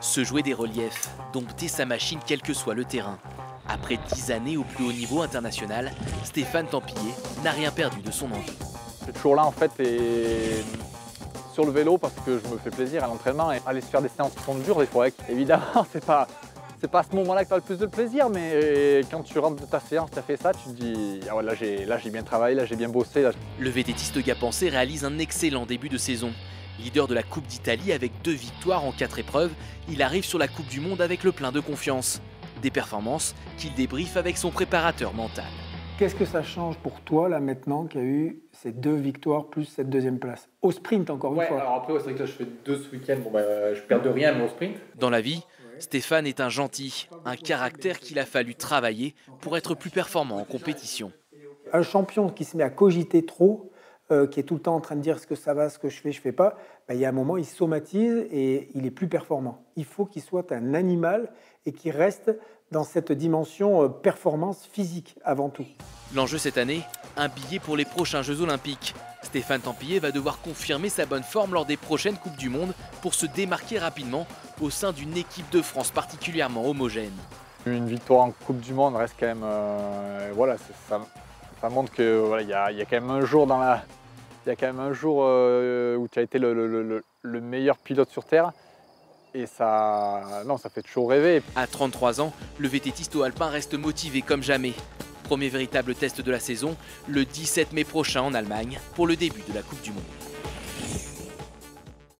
Se jouer des reliefs, dompter sa machine quel que soit le terrain. Après 10 années au plus haut niveau international, Stéphane Tempier n'a rien perdu de son envie. Je suis toujours là en fait et sur le vélo parce que je me fais plaisir à l'entraînement et aller se faire des séances qui sont dures des fois. Évidemment, c'est pas à ce moment-là que tu as le plus de plaisir, mais quand tu rentres de ta séance, tu as fait ça, tu te dis ah ouais, là j'ai bien travaillé, là j'ai bien bossé. Là. Le vététiste gapençais réalise un excellent début de saison. Leader de la Coupe d'Italie avec 2 victoires en 4 épreuves, il arrive sur la Coupe du Monde avec le plein de confiance. Des performances qu'il débriefe avec son préparateur mental. Qu'est-ce que ça change pour toi là maintenant qu'il y a eu ces 2 victoires plus cette 2e place? Au sprint encore une fois. Alors après c'est vrai que là je fais 2 ce week-end, je perds de rien mais au sprint. Dans la vie, Stéphane est un gentil, un caractère qu'il a fallu travailler pour être plus performant en compétition. Un champion qui se met à cogiter trop, qui est tout le temps en train de dire ce que ça va, ce que je fais pas, il y a un moment il somatise et il est plus performant. Il faut qu'il soit un animal et qu'il reste dans cette dimension performance physique avant tout. L'enjeu cette année, un billet pour les prochains Jeux Olympiques. Stéphane Tempier va devoir confirmer sa bonne forme lors des prochaines Coupes du Monde pour se démarquer rapidement au sein d'une équipe de France particulièrement homogène. Une victoire en Coupe du Monde reste quand même, ça montre que voilà, y a quand même un jour où tu as été le meilleur pilote sur Terre. Et ça fait toujours rêver. À 33 ans, le vététiste alpin reste motivé comme jamais. Premier véritable test de la saison, le 17 mai prochain en Allemagne, pour le début de la Coupe du Monde.